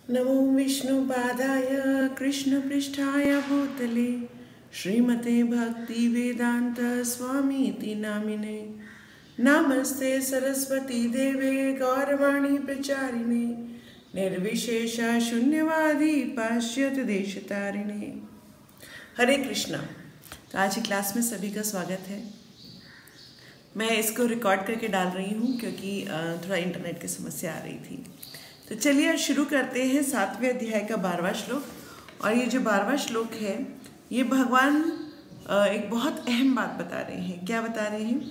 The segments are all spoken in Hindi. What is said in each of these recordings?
नमो विष्णुपादाय कृष्णपृष्ठाय भूतले श्रीमते भक्तिवेदांत स्वामीति नामिने। नमस्ते सरस्वती देवे गौरवाणी प्रचारिणे निर्विशेष शून्यवादी पाश्चात्य देशतारिणे। हरे कृष्णा। तो आज की क्लास में सभी का स्वागत है। मैं इसको रिकॉर्ड करके डाल रही हूँ क्योंकि थोड़ा इंटरनेट की समस्या आ रही थी। तो चलिए आज शुरू करते हैं 7वें अध्याय का 12वां श्लोक। और ये जो 12वां श्लोक है ये भगवान एक बहुत अहम बात बता रहे हैं। क्या बता रहे हैं?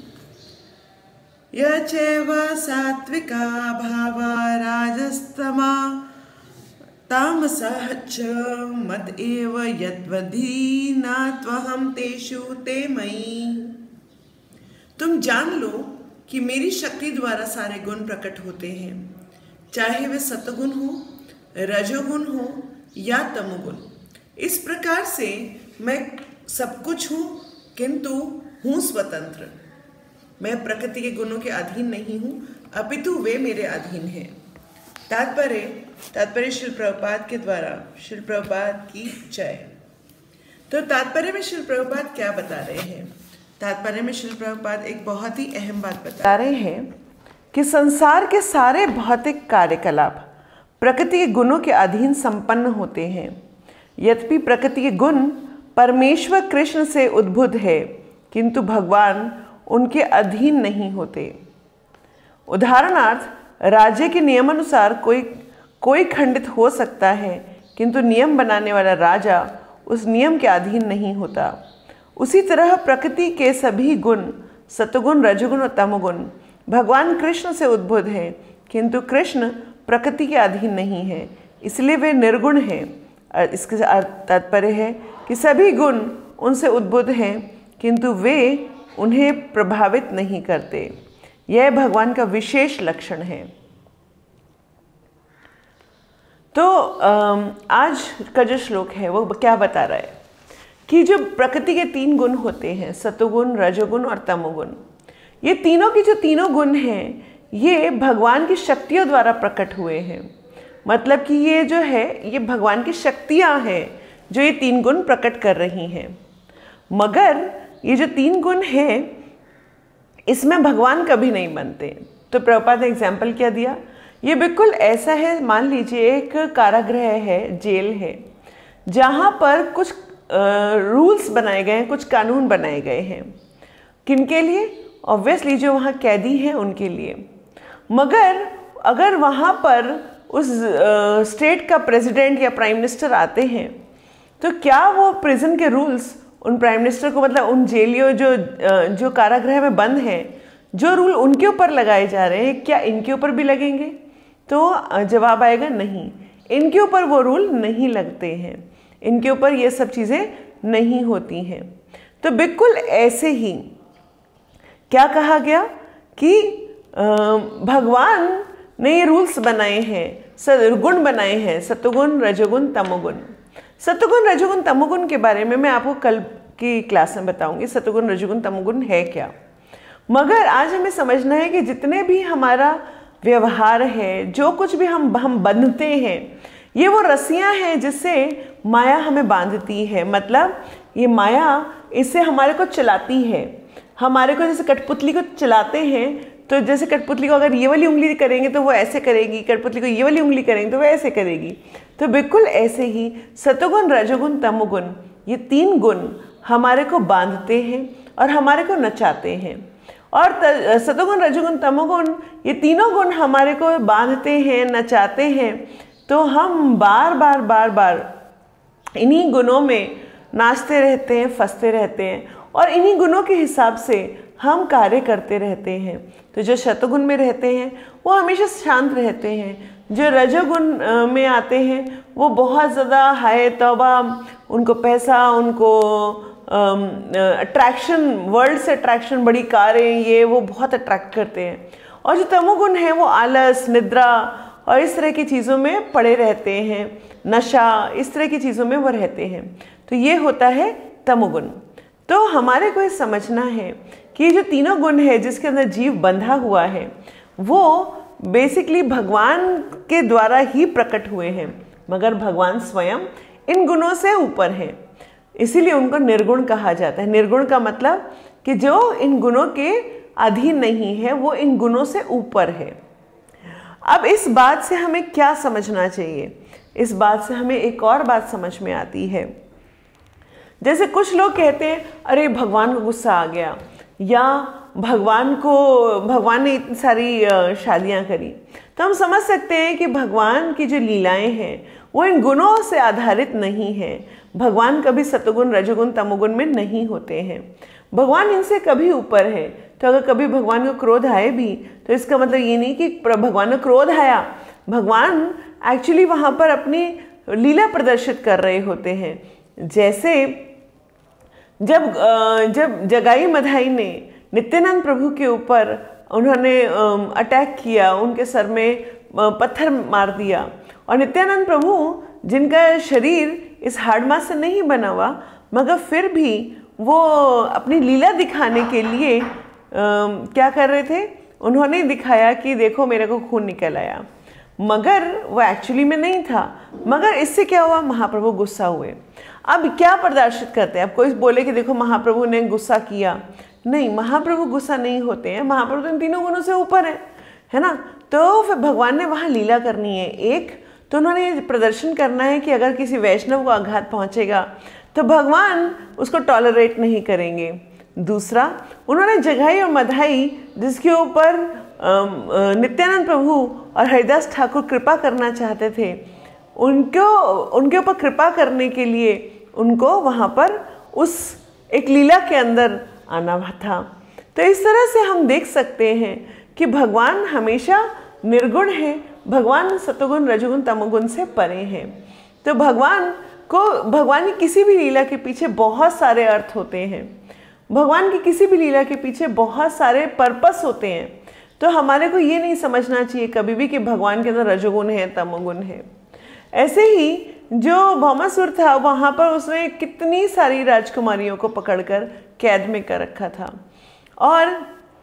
यचैव सात्विका भावा राजस्तमा तामसः च मद एव यद्वधीना त्वहं तेषु ते मयि। तुम जान लो कि मेरी शक्ति द्वारा सारे गुण प्रकट होते हैं, चाहे वे सतगुण हो, रजोगुण हो या तमोगुण। इस प्रकार से मैं सब कुछ हूँ किंतु हूँ स्वतंत्र। मैं प्रकृति के गुणों के अधीन नहीं हूँ अपितु वे मेरे अधीन हैं। तात्पर्य श्रील प्रभुपाद के द्वारा। श्रील प्रभुपाद की जय। तो तात्पर्य में श्रील प्रभुपाद क्या बता रहे हैं? तात्पर्य में श्रील प्रभुपाद एक बहुत ही अहम बात बता रहे हैं कि संसार के सारे भौतिक कार्यकलाप प्रकृति के गुणों के अधीन संपन्न होते हैं। यद्यपि प्रकृति के गुण परमेश्वर कृष्ण से उद्भूत है किंतु भगवान उनके अधीन नहीं होते। उदाहरणार्थ, राज्य के नियमानुसार कोई खंडित हो सकता है किंतु नियम बनाने वाला राजा उस नियम के अधीन नहीं होता। उसी तरह प्रकृति के सभी गुण सतगुण, रजोगुण और तमोगुण भगवान कृष्ण से उद्भूत है किंतु कृष्ण प्रकृति के अधीन नहीं है, इसलिए वे निर्गुण हैं। इसके तात्पर्य है कि सभी गुण उनसे उद्भूत हैं किंतु वे उन्हें प्रभावित नहीं करते। यह भगवान का विशेष लक्षण है। तो आज का जो श्लोक है वो क्या बता रहा है कि जो प्रकृति के 3 गुण होते हैं, सतोगुण, रजोगुण और तमोगुण, ये तीनों की जो तीनों गुण हैं ये भगवान की शक्तियों द्वारा प्रकट हुए हैं। मतलब कि ये जो है ये भगवान की शक्तियाँ हैं जो ये 3 गुण प्रकट कर रही हैं। मगर ये जो 3 गुण हैं इसमें भगवान कभी नहीं बनते। तो प्रभुपाद ने एग्जाम्पल क्या दिया? ये बिल्कुल ऐसा है, मान लीजिए एक कारागृह है, जेल है, जहाँ पर कुछ रूल्स बनाए गए हैं, कुछ कानून बनाए गए हैं। किनके लिए? ऑब्वियसली जो वहाँ कैदी हैं उनके लिए। मगर अगर वहाँ पर उस स्टेट का प्रेसिडेंट या प्राइम मिनिस्टर आते हैं तो क्या वो प्रिजन के रूल्स उन प्राइम मिनिस्टर को, मतलब उन जेलियों जो कारागृह में बंद हैं, जो रूल उनके ऊपर लगाए जा रहे हैं, क्या इनके ऊपर भी लगेंगे? तो जवाब आएगा नहीं, इनके ऊपर वो रूल नहीं लगते हैं, इनके ऊपर ये सब चीज़ें नहीं होती हैं। तो बिल्कुल ऐसे ही क्या कहा गया कि भगवान ने ये रूल्स बनाए हैं, गुण बनाए हैं, सतोगुण, रजोगुण, तमोगुण। सतोगुण, रजोगुण, तमोगुण के बारे में मैं आपको कल की क्लास में बताऊंगी सतोगुण, रजोगुण, तमोगुण है क्या। मगर आज हमें समझना है कि जितने भी हमारा व्यवहार है, जो कुछ भी हम बंधते हैं, ये वो रस्सियाँ हैं जिससे माया हमें बांधती है। मतलब ये माया इससे हमारे को चलाती है। हमारे को जैसे कठपुतली को चलाते हैं, तो जैसे कठपुतली को अगर ये वाली उंगली करेंगे तो वो ऐसे करेगी, कठपुतली को ये वाली उंगली करेंगे तो वो ऐसे करेगी। तो बिल्कुल ऐसे ही सतोगुण, रजोगुण, तमोगुण, ये 3 गुण हमारे को बांधते हैं और हमारे को नचाते हैं। और सतोगुण, रजोगुण, तमोगुण, ये तीनों गुण हमारे को बांधते हैं, नचाते हैं। तो हम बार बार इन्हीं गुणों में नाचते रहते हैं, फंसते रहते हैं और इन्हीं गुणों के हिसाब से हम कार्य करते रहते हैं। तो जो शतगुण में रहते हैं वो हमेशा शांत रहते हैं, जो रजोगुण में आते हैं वो बहुत ज़्यादा हाय तौबा, उनको पैसा, उनको अट्रैक्शन, वर्ल्ड से अट्रैक्शन, बड़ी कारें, ये वो बहुत अट्रैक्ट करते हैं। और जो तमोगुण है वो आलस, निद्रा और इस तरह की चीज़ों में पड़े रहते हैं, नशा, इस तरह की चीज़ों में वो रहते हैं। तो ये होता है तमोगुण। तो हमारे को ये समझना है कि ये जो तीनों गुण है जिसके अंदर जीव बंधा हुआ है वो बेसिकली भगवान के द्वारा ही प्रकट हुए हैं, मगर भगवान स्वयं इन गुणों से ऊपर हैं, इसीलिए उनको निर्गुण कहा जाता है। निर्गुण का मतलब कि जो इन गुणों के अधीन नहीं है, वो इन गुणों से ऊपर है। अब इस बात से हमें क्या समझना चाहिए? इस बात से हमें एक और बात समझ में आती है। जैसे कुछ लोग कहते हैं अरे भगवान को गुस्सा आ गया, या भगवान ने इतनी सारी शादियां करी, तो हम समझ सकते हैं कि भगवान की जो लीलाएं हैं वो इन गुणों से आधारित नहीं है। भगवान कभी सतोगुण रजोगुण तमोगुण में नहीं होते हैं, भगवान इनसे कभी ऊपर है। तो अगर कभी भगवान को क्रोध आए भी, तो इसका मतलब ये नहीं कि भगवान को क्रोध आया, भगवान एक्चुअली वहाँ पर अपनी लीला प्रदर्शित कर रहे होते हैं। जैसे जब जगाई मधाई ने नित्यानंद प्रभु के ऊपर उन्होंने अटैक किया, उनके सर में पत्थर मार दिया, और नित्यानंद प्रभु जिनका शरीर इस हाड़ मांस से नहीं बना हुआ, मगर फिर भी वो अपनी लीला दिखाने के लिए क्या कर रहे थे, उन्होंने दिखाया कि देखो मेरे को खून निकल आया, मगर वो एक्चुअली में नहीं था। मगर इससे क्या हुआ, महाप्रभु गुस्सा हुए। अब क्या प्रदर्शित करते हैं? अब कोई बोले कि देखो महाप्रभु ने गुस्सा किया, नहीं, महाप्रभु गुस्सा नहीं होते हैं, महाप्रभु तो इन तीनों गुणों से ऊपर है ना। तो फिर भगवान ने वहाँ लीला करनी है। एक तो उन्होंने ये प्रदर्शन करना है कि अगर किसी वैष्णव को आघात पहुँचेगा तो भगवान उसको टॉलरेट नहीं करेंगे। दूसरा, उन्होंने जगाई और मधाई जिसके ऊपर नित्यानंद प्रभु और हरिदास ठाकुर कृपा करना चाहते थे, उनके ऊपर कृपा करने के लिए उनको वहाँ पर उस एक लीला के अंदर आना था। तो इस तरह से हम देख सकते हैं कि भगवान हमेशा निर्गुण है, भगवान सतोगुण रजोगुण तमोगुण से परे हैं। तो भगवान की किसी भी लीला के पीछे बहुत सारे अर्थ होते हैं, भगवान की किसी भी लीला के पीछे बहुत सारे पर्पस होते हैं। तो हमारे को ये नहीं समझना चाहिए कभी भी कि भगवान के अंदर रजोगुण है तमोगुण है। ऐसे ही जो भौमासुर था, वहाँ पर उसने कितनी सारी राजकुमारियों को पकड़कर कैद में कर रखा था, और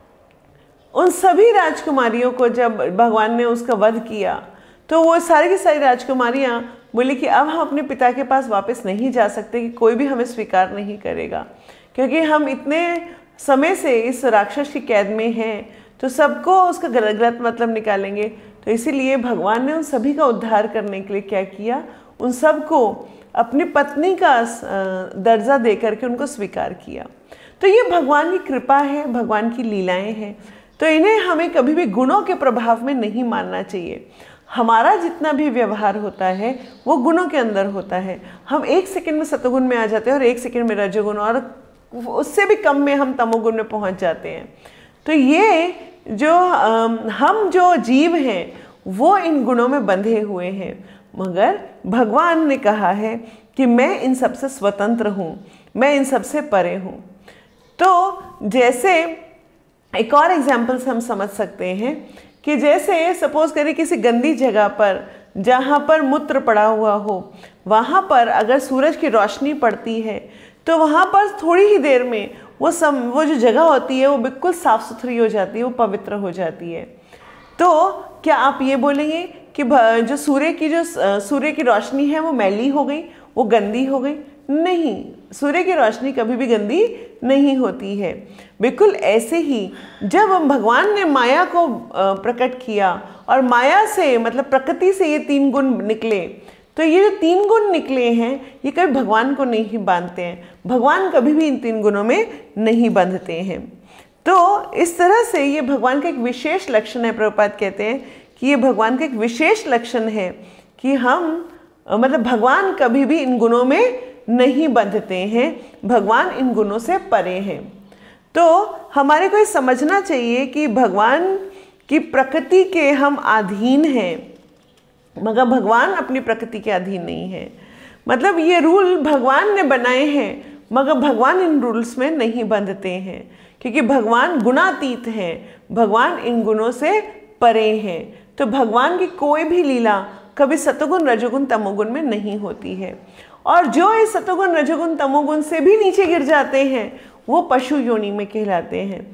उन सभी राजकुमारियों को जब भगवान ने उसका वध किया, तो वो सारी की सारी राजकुमारियाँ बोली कि अब हम अपने पिता के पास वापस नहीं जा सकते, कि कोई भी हमें स्वीकार नहीं करेगा, क्योंकि हम इतने समय से इस राक्षस की कैद में हैं, तो सबको उसका गलत मतलब निकालेंगे। तो इसीलिए भगवान ने उन सभी का उद्धार करने के लिए क्या किया, उन सबको अपनी पत्नी का दर्जा दे करके उनको स्वीकार किया। तो ये भगवान की कृपा है, भगवान की लीलाएं हैं। तो इन्हें हमें कभी भी गुणों के प्रभाव में नहीं मानना चाहिए। हमारा जितना भी व्यवहार होता है वो गुणों के अंदर होता है। हम एक सेकंड में सतोगुण में आ जाते हैं और एक सेकंड में रजोगुण, और उससे भी कम में हम तमोगुण में पहुंच जाते हैं। तो ये जो हम जो जीव हैं वो इन गुणों में बंधे हुए हैं, मगर भगवान ने कहा है कि मैं इन सबसे स्वतंत्र हूँ, मैं इन सबसे परे हूँ। तो जैसे एक और एग्जाम्पल से हम समझ सकते हैं कि जैसे सपोज करिए किसी गंदी जगह पर जहाँ पर मूत्र पड़ा हुआ हो, वहाँ पर अगर सूरज की रोशनी पड़ती है तो वहाँ पर थोड़ी ही देर में वो जो जगह होती है वो बिल्कुल साफ़ सुथरी हो जाती है, वो पवित्र हो जाती है। तो क्या आप ये बोलेंगे कि जो सूर्य की रोशनी है वो मैली हो गई, वो गंदी हो गई? नहीं, सूर्य की रोशनी कभी भी गंदी नहीं होती है। बिल्कुल ऐसे ही जब भगवान ने माया को प्रकट किया और माया से मतलब प्रकृति से ये तीन गुण निकले, तो ये जो तीन गुण निकले हैं ये कभी भगवान को नहीं बांधते हैं, भगवान कभी भी इन तीन गुणों में नहीं बंधते हैं। तो इस तरह से ये भगवान का एक विशेष लक्षण है। प्रभुपाद कहते हैं कि ये भगवान का एक विशेष लक्षण है कि हम मतलब भगवान कभी भी इन गुणों में नहीं बंधते हैं, भगवान इन गुणों से परे हैं। तो हमारे को ये समझना चाहिए कि भगवान की प्रकृति के हम अधीन हैं, मगर भगवान अपनी प्रकृति के अधीन नहीं है। मतलब ये रूल भगवान ने बनाए हैं, मगर भगवान इन रूल्स में नहीं बंधते हैं, क्योंकि भगवान गुणातीत हैं, भगवान इन गुणों से परे हैं। तो भगवान की कोई भी लीला कभी सतोगुण रजोगुण तमोगुण में नहीं होती है, और जो इस सतोगुण रजोगुण तमोगुण से भी नीचे गिर जाते हैं वो पशु योनि में कहलाते हैं।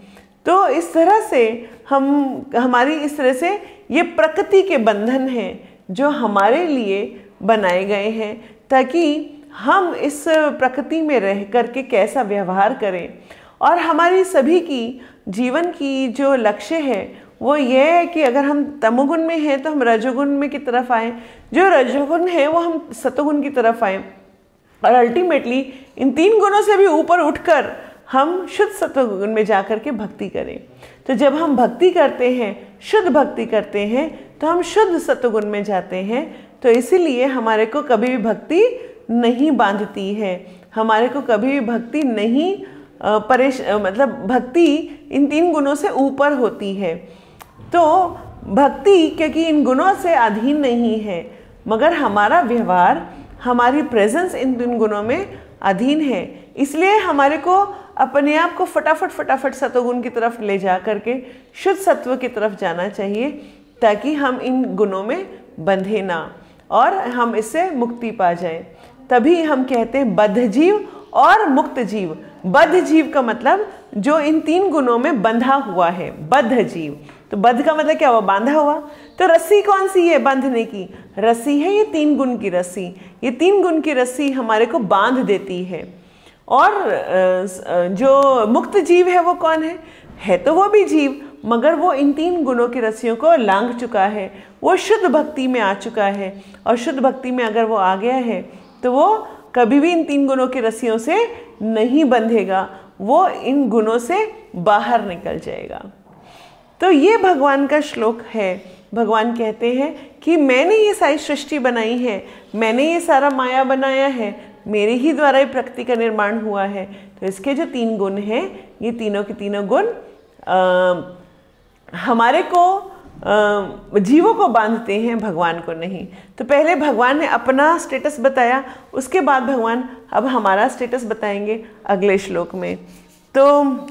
तो इस तरह से हमारी इस तरह से ये प्रकृति के बंधन हैं जो हमारे लिए बनाए गए हैं, ताकि हम इस प्रकृति में रह करके कैसा व्यवहार करें। और हमारी सभी की जीवन की जो लक्ष्य है वो ये है कि अगर हम तमोगुण में हैं तो हम रजोगुण में की तरफ आएँ, जो रजोगुण है वो हम सतोगुण की तरफ आएँ, और अल्टीमेटली इन 3 गुणों से भी ऊपर उठकर हम शुद्ध सत्वगुण में जाकर के भक्ति करें। तो जब हम भक्ति करते हैं, शुद्ध भक्ति करते हैं, तो हम शुद्ध सत्वगुण में जाते हैं। तो इसीलिए हमारे को कभी भी भक्ति नहीं बांधती है, हमारे को कभी भी भक्ति नहीं मतलब भक्ति इन 3 गुणों से ऊपर होती है। तो भक्ति क्योंकि इन गुणों से अधीन नहीं है, मगर हमारा व्यवहार, हमारी प्रेजेंस इन 3 गुणों में अधीन है, इसलिए हमारे को अपने आप को फटाफट सतोगुण की तरफ ले जा करके शुद्ध सत्व की तरफ जाना चाहिए, ताकि हम इन गुणों में बंधे ना और हम इससे मुक्ति पा जाएं। तभी हम कहते हैं बद्ध जीव और मुक्त जीव। बद्ध जीव का मतलब जो इन 3 गुणों में बंधा हुआ है, बद्ध जीव। तो बद्ध का मतलब क्या हुआ? बांधा हुआ। तो रस्सी कौन सी है बांधने की? रस्सी है ये 3 गुण की रस्सी। ये 3 गुण की रस्सी हमारे को बांध देती है। और जो मुक्त जीव है वो कौन है तो वो भी जीव, मगर वो इन 3 गुणों की रस्सियों को लांघ चुका है, वो शुद्ध भक्ति में आ चुका है। और शुद्ध भक्ति में अगर वो आ गया है तो वो कभी भी इन 3 गुणों की रस्सियों से नहीं बंधेगा, वो इन गुणों से बाहर निकल जाएगा। तो ये भगवान का श्लोक है। भगवान कहते हैं कि मैंने ये सारी सृष्टि बनाई है, मैंने ये सारा माया बनाया है, मेरे ही द्वारा ही प्रकृति का निर्माण हुआ है। तो इसके जो 3 गुण हैं, ये तीनों के तीनों गुण हमारे को जीवों को बांधते हैं, भगवान को नहीं। तो पहले भगवान ने अपना स्टेटस बताया, उसके बाद भगवान अब हमारा स्टेटस बताएंगे अगले श्लोक में। तो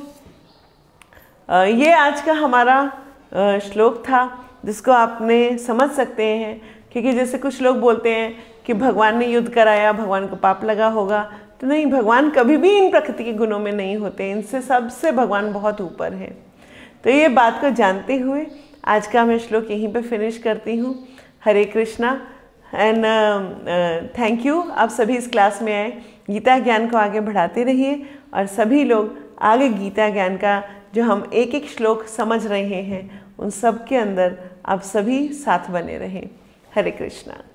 ये आज का हमारा श्लोक था, जिसको आपने समझ सकते हैं। क्योंकि जैसे कुछ लोग बोलते हैं कि भगवान ने युद्ध कराया, भगवान को पाप लगा होगा, तो नहीं, भगवान कभी भी इन प्रकृति के गुणों में नहीं होते, इनसे सबसे भगवान बहुत ऊपर है। तो ये बात को जानते हुए आज का मैं श्लोक यहीं पे फिनिश करती हूँ। Hare Krishna and thank you. आप सभी इस क्लास में आए, गीता ज्ञान को आगे बढ़ाते रहिए, और सभी लोग आगे गीता ज्ञान का जो हम एक एक श्लोक समझ रहे हैं, उन सब के अंदर आप सभी साथ बने रहें। हरे कृष्णा।